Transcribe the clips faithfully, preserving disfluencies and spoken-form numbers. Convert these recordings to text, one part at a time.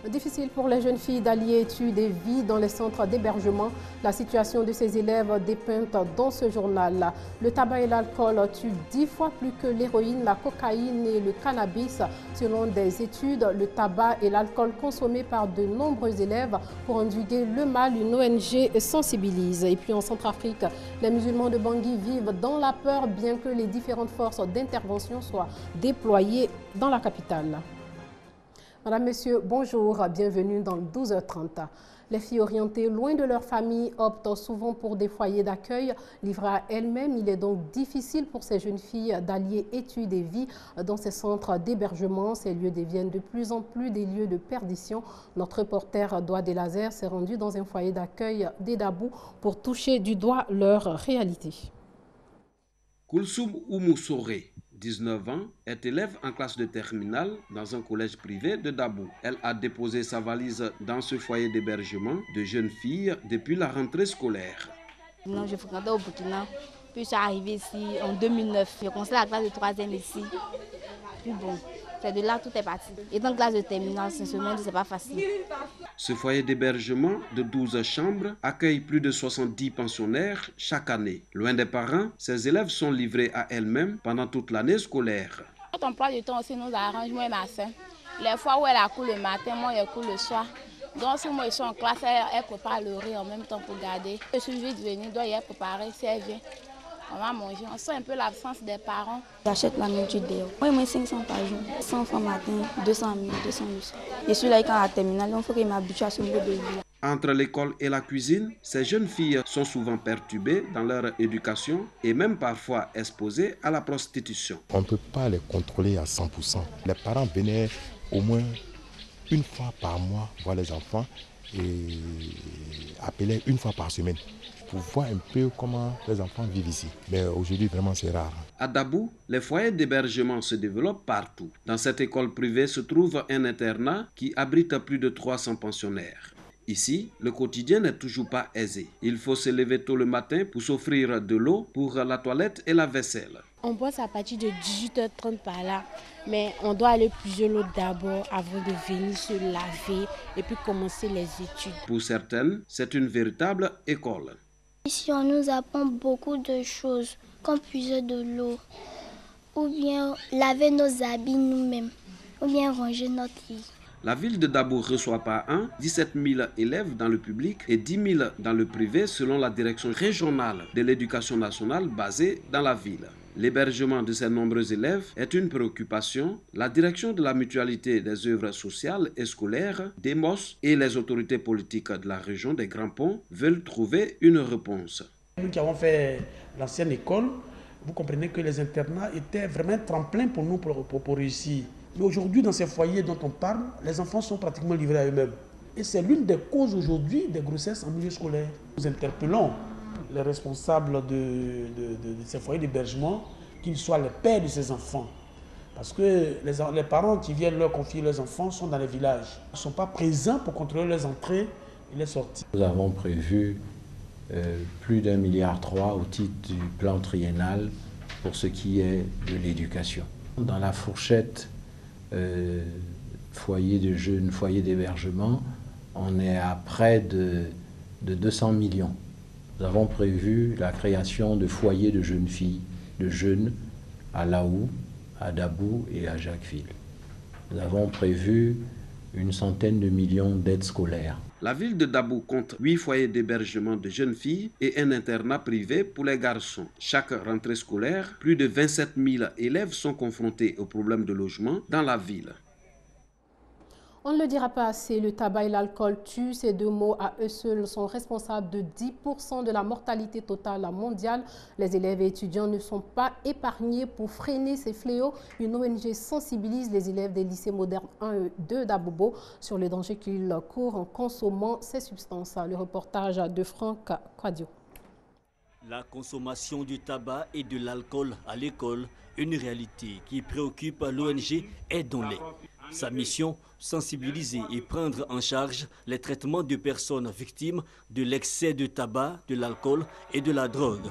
Difficile pour les jeunes filles d'allier études et vie dans les centres d'hébergement. La situation de ces élèves dépeinte dans ce journal. Le tabac et l'alcool tuent dix fois plus que l'héroïne, la cocaïne et le cannabis. Selon des études, le tabac et l'alcool consommés par de nombreux élèves pour endiguer le mal, une O N G sensibilise. Et puis en Centrafrique, les musulmans de Bangui vivent dans la peur bien que les différentes forces d'intervention soient déployées dans la capitale. Madame, Monsieur, bonjour, bienvenue dans le douze heures trente. Les filles orientées loin de leur famille optent souvent pour des foyers d'accueil. Livrées à elles-mêmes, il est donc difficile pour ces jeunes filles d'allier études et vie dans ces centres d'hébergement. Ces lieux deviennent de plus en plus des lieux de perdition. Notre reporter Doua Delazer s'est rendu dans un foyer d'accueil d'Edabou pour toucher du doigt leur réalité. Koulsoum Oumoussore, dix-neuf ans, est élève en classe de terminale dans un collège privé de Dabou. Elle a déposé sa valise dans ce foyer d'hébergement de jeunes filles depuis la rentrée scolaire. Non, je fréquentais au Burkina, puis je suis arrivée ici en deux mille neuf. J'ai commencé la classe de troisième ici. Puis bon, c'est de là tout est parti. Et dans la classe de terminale, sincèrement, c'est pas facile. Ce foyer d'hébergement de douze chambres accueille plus de soixante-dix pensionnaires chaque année. Loin des parents, ces élèves sont livrés à elles-mêmes pendant toute l'année scolaire. Notre emploi du temps aussi nous arrange, moi et ma soeur. Les fois où elle a cours le matin, moi je cours le soir. Donc si moi je suis en classe, elle, elle prépare le riz en même temps pour garder. Je suis vite venue, donc elle préparer, si elle vient. On va manger. On sent un peu l'absence des parents. J'achète la nourriture dehors. Moi, moi cinq cents par jour. cent francs matin, deux cents mille, deux cents mille. Je suis là quand à la terminale, il faut que je m'habitue à ce niveau de vie. Entre l'école et la cuisine, ces jeunes filles sont souvent perturbées dans leur éducation et même parfois exposées à la prostitution. On ne peut pas les contrôler à cent pour cent. Les parents venaient au moins une fois par mois voir les enfants et appeler une fois par semaine pour voir un peu comment les enfants vivent ici. Mais aujourd'hui, vraiment, c'est rare. À Dabou, les foyers d'hébergement se développent partout. Dans cette école privée se trouve un internat qui abrite plus de trois cents pensionnaires. Ici, le quotidien n'est toujours pas aisé. Il faut se lever tôt le matin pour s'offrir de l'eau pour la toilette et la vaisselle. On bosse à partir de dix-huit heures trente par là, mais on doit aller puiser l'eau d'abord avant de venir se laver et puis commencer les études. Pour certaines, c'est une véritable école. Ici, on nous apprend beaucoup de choses, comme puiser de l'eau, ou bien laver nos habits nous-mêmes, ou bien ranger notre lit. La ville de Dabou reçoit par an dix-sept mille élèves dans le public et dix mille dans le privé selon la direction régionale de l'éducation nationale basée dans la ville. L'hébergement de ces nombreux élèves est une préoccupation. La direction de la mutualité des œuvres sociales et scolaires, D E M O S, et les autorités politiques de la région des Grands Ponts veulent trouver une réponse. Nous qui avons fait l'ancienne école, vous comprenez que les internats étaient vraiment un tremplin pour nous pour, pour, pour réussir. Mais aujourd'hui, dans ces foyers dont on parle, les enfants sont pratiquement livrés à eux-mêmes. Et c'est l'une des causes aujourd'hui des grossesses en milieu scolaire. Nous interpellons les responsables de, de, de, de ces foyers d'hébergement, qu'ils soient les pères de ces enfants. Parce que les, les parents qui viennent leur confier leurs enfants sont dans les villages. Ils ne sont pas présents pour contrôler les entrées et les sorties. Nous avons prévu euh, plus d'un milliard trois au titre du plan triennal pour ce qui est de l'éducation. Dans la fourchette euh, foyer de jeunes, foyer d'hébergement, on est à près de, de deux cents millions. Nous avons prévu la création de foyers de jeunes filles, de jeunes à Laou, à Dabou et à Jacquesville. Nous avons prévu une centaine de millions d'aides scolaires. La ville de Dabou compte huit foyers d'hébergement de jeunes filles et un internat privé pour les garçons. Chaque rentrée scolaire, plus de vingt-sept mille élèves sont confrontés aux problèmes de logement dans la ville. On ne le dira pas assez, le tabac et l'alcool tuent. Ces deux mots à eux seuls sont responsables de dix pour cent de la mortalité totale mondiale. Les élèves et étudiants ne sont pas épargnés pour freiner ces fléaux. Une O N G sensibilise les élèves des lycées modernes un et deux d'Abobo sur les dangers qu'ils courent en consommant ces substances. Le reportage de Franck Quadio. La consommation du tabac et de l'alcool à l'école, une réalité qui préoccupe l'O N G Aidons-les. Sa mission, sensibiliser et prendre en charge les traitements de personnes victimes de l'excès de tabac, de l'alcool et de la drogue.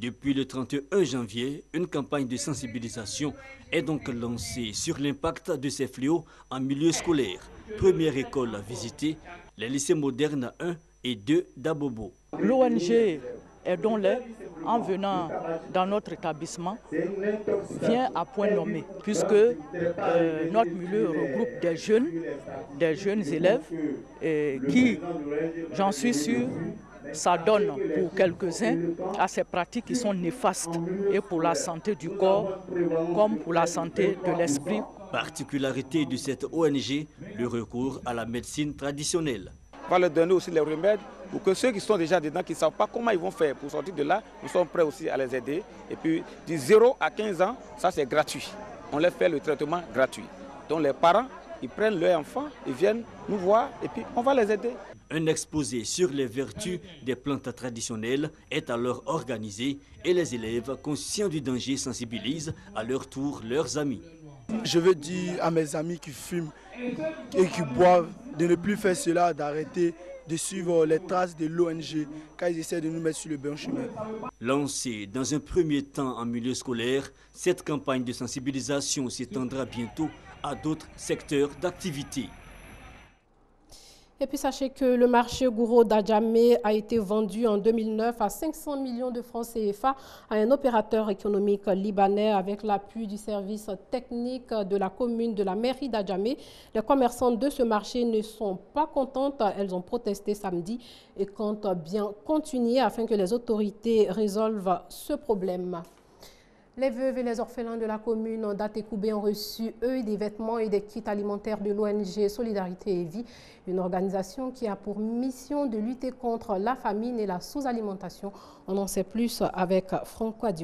Depuis le trente et un janvier, une campagne de sensibilisation est donc lancée sur l'impact de ces fléaux en milieu scolaire. Première école visitée, les lycées modernes un et deux d'Abobo. L'O N G Aidons-les, en venant dans notre établissement, vient à point nommé, puisque euh, notre milieu regroupe des jeunes, des jeunes élèves et qui, j'en suis sûr, ça donne pour quelques-uns à ces pratiques qui sont néfastes et pour la santé du corps comme pour la santé de l'esprit. Particularité de cette O N G, le recours à la médecine traditionnelle. On va leur donner aussi les remèdes pour que ceux qui sont déjà dedans, qui ne savent pas comment ils vont faire pour sortir de là, nous sommes prêts aussi à les aider. Et puis de zéro à quinze ans, ça c'est gratuit. On leur fait le traitement gratuit. Donc les parents, ils prennent leur enfant, ils viennent nous voir et puis on va les aider. Un exposé sur les vertus des plantes traditionnelles est alors organisé et les élèves conscients du danger sensibilisent à leur tour leurs amis. Je veux dire à mes amis qui fument et qui boivent de ne plus faire cela, d'arrêter de suivre les traces de l'O N G quand ils essaient de nous mettre sur le bon chemin. Lancée dans un premier temps en milieu scolaire, cette campagne de sensibilisation s'étendra bientôt à d'autres secteurs d'activité. Et puis sachez que le marché Gouro d'Adjamé a été vendu en deux mille neuf à cinq cents millions de francs C F A à un opérateur économique libanais avec l'appui du service technique de la commune de la mairie d'Adjamé. Les commerçants de ce marché ne sont pas contentes. Elles ont protesté samedi et comptent bien continuer afin que les autorités résolvent ce problème. Les veuves et les orphelins de la commune d'Atekoubé ont reçu, eux, des vêtements et des kits alimentaires de l'O N G Solidarité et Vie, une organisation qui a pour mission de lutter contre la famine et la sous-alimentation. On en sait plus avec Franck Quadio.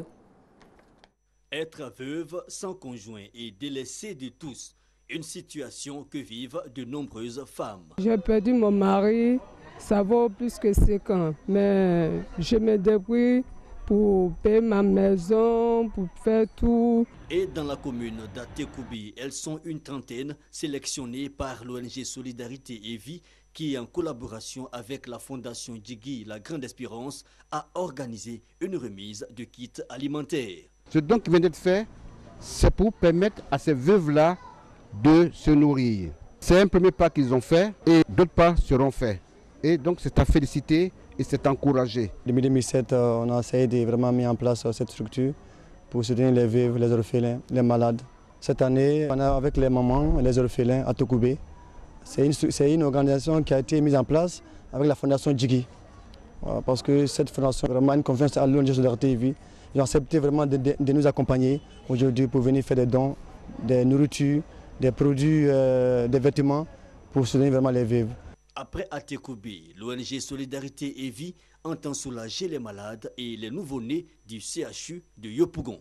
Être veuve, sans conjoint et délaissée de tous, une situation que vivent de nombreuses femmes. J'ai perdu mon mari, ça vaut plus que cinq ans, mais je me débrouille pour payer ma maison, pour faire tout. Et dans la commune d'Atekoubé, elles sont une trentaine sélectionnées par l'O N G Solidarité et Vie qui, en collaboration avec la fondation Djigui La Grande Espérance, a organisé une remise de kits alimentaires. Ce don qui vient d'être fait, c'est pour permettre à ces veuves-là de se nourrir. C'est un premier pas qu'ils ont fait et d'autres pas seront faits. Et donc c'est à féliciter et c'est encouragé. En deux mille sept, on a essayé de vraiment mettre en place cette structure pour soutenir les veuves, les orphelins, les malades. Cette année, on a avec les mamans et les orphelins à Tokoubé. C'est une, une organisation qui a été mise en place avec la fondation Djigui. Parce que cette fondation a vraiment une confiance à l'O N G Solidarité et Vie. Ils ont accepté vraiment de, de, de nous accompagner aujourd'hui pour venir faire des dons, des nourritures, des produits, euh, des vêtements pour soutenir vraiment les veuves. Après Atekoubé, l'O N G Solidarité et Vie entend soulager les malades et les nouveau-nés du C H U de Yopougon.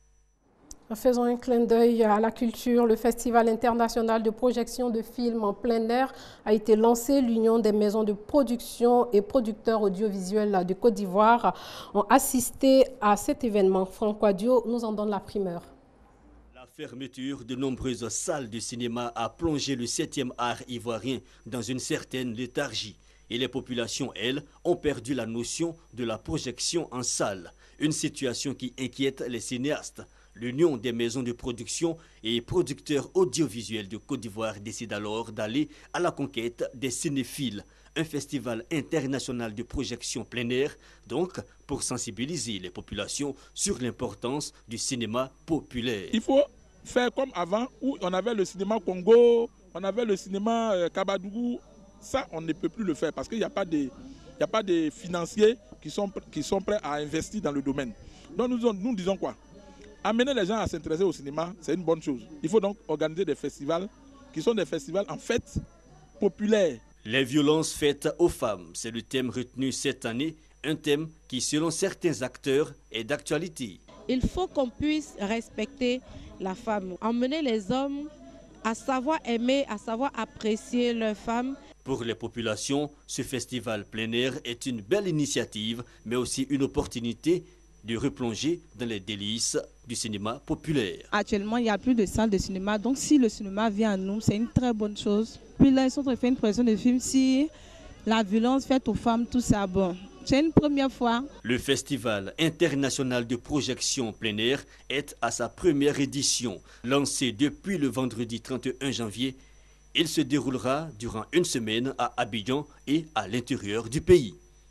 Faisons un clin d'œil à la culture. Le Festival international de projection de films en plein air a été lancé. L'Union des maisons de production et producteurs audiovisuels de Côte d'Ivoire ont assisté à cet événement. Franck Quadio nous en donne la primeur. La fermeture de nombreuses salles de cinéma a plongé le septième art ivoirien dans une certaine léthargie. Et les populations, elles, ont perdu la notion de la projection en salle. Une situation qui inquiète les cinéastes. L'Union des maisons de production et producteurs audiovisuels de Côte d'Ivoire décide alors d'aller à la conquête des cinéphiles. Un festival international de projection plein air, donc pour sensibiliser les populations sur l'importance du cinéma populaire. Il faut faire comme avant, où on avait le cinéma Congo, on avait le cinéma euh, Kabadougou. Ça, on ne peut plus le faire parce qu'il n'y a pas de, il n'y a pas de financiers qui sont, qui sont prêts à investir dans le domaine. Donc nous, nous disons quoi? Amener les gens à s'intéresser au cinéma, c'est une bonne chose. Il faut donc organiser des festivals qui sont des festivals en fait populaires. Les violences faites aux femmes, c'est le thème retenu cette année, un thème qui, selon certains acteurs, est d'actualité. Il faut qu'on puisse respecter la femme, emmener les hommes à savoir aimer, à savoir apprécier leurs femmes. Pour les populations, ce festival plein air est une belle initiative, mais aussi une opportunité de replonger dans les délices du cinéma populaire. Actuellement, il n'y a plus de salles de cinéma, donc si le cinéma vient à nous, c'est une très bonne chose. Puis là, ils sont en train de faire une projection de film. Si la violence faite aux femmes, tout ça, bon, C'est une première fois. Le Festival international de projection plein air est à sa première édition. Lancé depuis le vendredi trente et un janvier, il se déroulera durant une semaine à Abidjan et à l'intérieur du pays.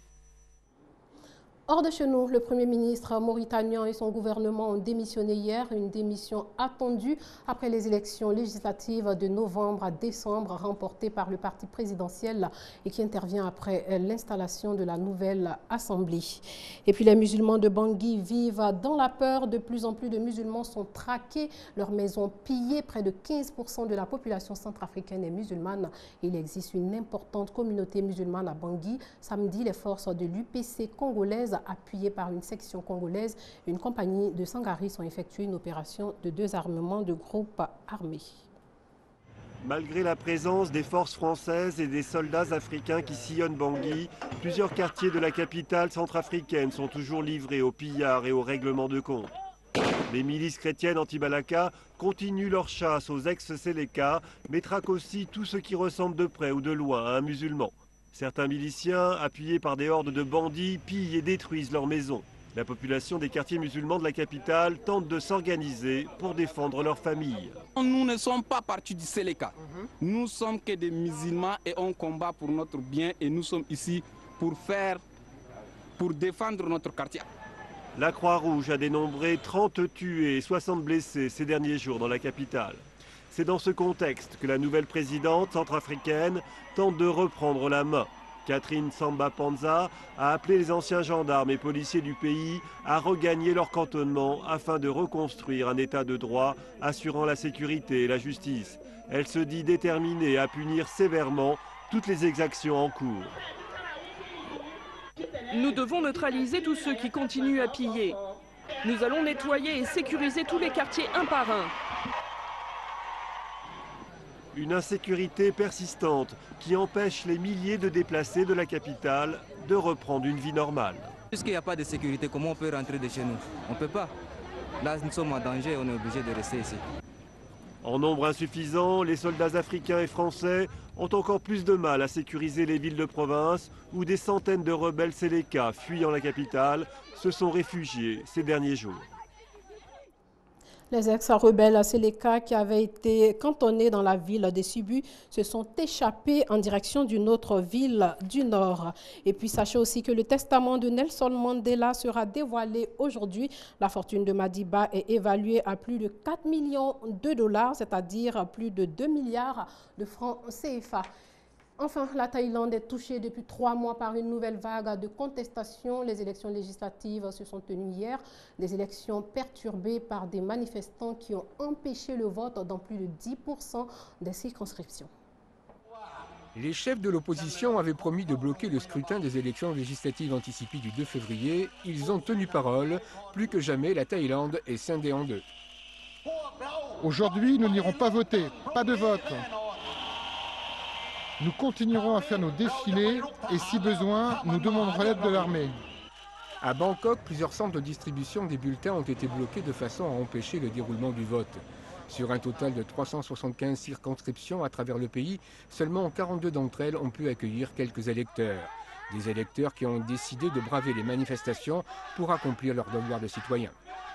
Hors de chez nous, le Premier ministre mauritanien et son gouvernement ont démissionné hier, une démission attendue après les élections législatives de novembre à décembre remportées par le parti présidentiel et qui intervient après l'installation de la nouvelle Assemblée. Et puis les musulmans de Bangui vivent dans la peur. De plus en plus de musulmans sont traqués, leurs maisons pillées. Près de quinze pour cent de la population centrafricaine est musulmane. Il existe une importante communauté musulmane à Bangui. Samedi, les forces de l'U P C congolaise appuyés par une section congolaise, une compagnie de Sangaris ont effectué une opération de désarmement de groupes armés. Malgré la présence des forces françaises et des soldats africains qui sillonnent Bangui, plusieurs quartiers de la capitale centrafricaine sont toujours livrés aux pillards et aux règlements de compte. Les milices chrétiennes anti-Balaka continuent leur chasse aux ex-Séléka, mais traquent aussi tout ce qui ressemble de près ou de loin à un musulman. Certains miliciens, appuyés par des hordes de bandits, pillent et détruisent leurs maisons. La population des quartiers musulmans de la capitale tente de s'organiser pour défendre leur famille. Nous ne sommes pas partis du Séléka. Nous sommes que des musulmans et on combat pour notre bien et nous sommes ici pour faire, pour défendre notre quartier. La Croix-Rouge a dénombré trente tués et soixante blessés ces derniers jours dans la capitale. C'est dans ce contexte que la nouvelle présidente centrafricaine tente de reprendre la main. Catherine Samba Panza a appelé les anciens gendarmes et policiers du pays à regagner leur cantonnement afin de reconstruire un état de droit assurant la sécurité et la justice. Elle se dit déterminée à punir sévèrement toutes les exactions en cours. Nous devons neutraliser tous ceux qui continuent à piller. Nous allons nettoyer et sécuriser tous les quartiers un par un. Une insécurité persistante qui empêche les milliers de déplacés de la capitale de reprendre une vie normale. Puisqu'il n'y a pas de sécurité, comment on peut rentrer de chez nous? On ne peut pas. Là, nous sommes en danger, on est obligé de rester ici. En nombre insuffisant, les soldats africains et français ont encore plus de mal à sécuriser les villes de province où des centaines de rebelles Séléka fuyant la capitale se sont réfugiés ces derniers jours. Les ex-rebelles Séléka qui avaient été cantonnés dans la ville des Sibu se sont échappés en direction d'une autre ville du Nord. Et puis sachez aussi que le testament de Nelson Mandela sera dévoilé aujourd'hui. La fortune de Madiba est évaluée à plus de quatre millions de dollars, c'est-à-dire plus de deux milliards de francs C F A. Enfin, la Thaïlande est touchée depuis trois mois par une nouvelle vague de contestation. Les élections législatives se sont tenues hier. Des élections perturbées par des manifestants qui ont empêché le vote dans plus de dix pour cent des circonscriptions. Les chefs de l'opposition avaient promis de bloquer le scrutin des élections législatives anticipées du deux février. Ils ont tenu parole. Plus que jamais, la Thaïlande est scindée en deux. Aujourd'hui, nous n'irons pas voter. Pas de vote. Nous continuerons à faire nos défilés et si besoin, nous demanderons l'aide de l'armée. À Bangkok, plusieurs centres de distribution des bulletins ont été bloqués de façon à empêcher le déroulement du vote. Sur un total de trois cent soixante-quinze circonscriptions à travers le pays, seulement quarante-deux d'entre elles ont pu accueillir quelques électeurs. Des électeurs qui ont décidé de braver les manifestations pour accomplir leur devoir de citoyen.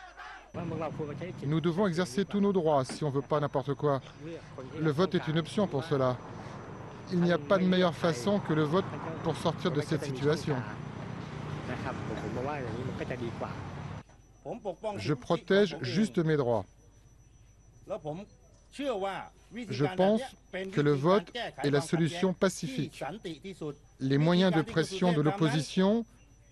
Nous devons exercer tous nos droits si on ne veut pas n'importe quoi. Le vote est une option pour cela. Il n'y a pas de meilleure façon que le vote pour sortir de cette situation. Je protège juste mes droits. Je pense que le vote est la solution pacifique. Les moyens de pression de l'opposition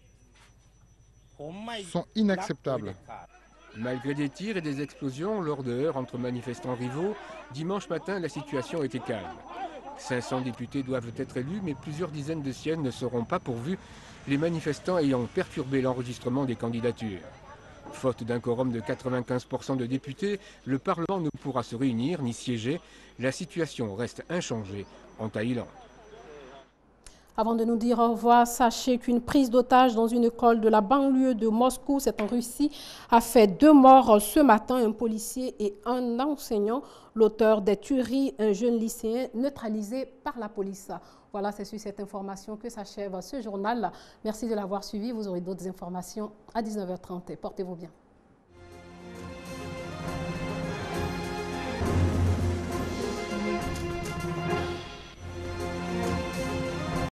sont inacceptables. Malgré des tirs et des explosions lors de heurts entre manifestants rivaux, dimanche matin, la situation était calme. cinq cents députés doivent être élus, mais plusieurs dizaines de sièges ne seront pas pourvus, les manifestants ayant perturbé l'enregistrement des candidatures. Faute d'un quorum de quatre-vingt-quinze pour cent de députés, le Parlement ne pourra se réunir ni siéger. La situation reste inchangée en Thaïlande. Avant de nous dire au revoir, sachez qu'une prise d'otage dans une école de la banlieue de Moscou, c'est en Russie, a fait deux morts ce matin, un policier et un enseignant. L'auteur des tueries, un jeune lycéen neutralisé par la police. Voilà, c'est sur cette information que s'achève ce journal. Merci de l'avoir suivi. Vous aurez d'autres informations à dix-neuf heures trente. Portez-vous bien.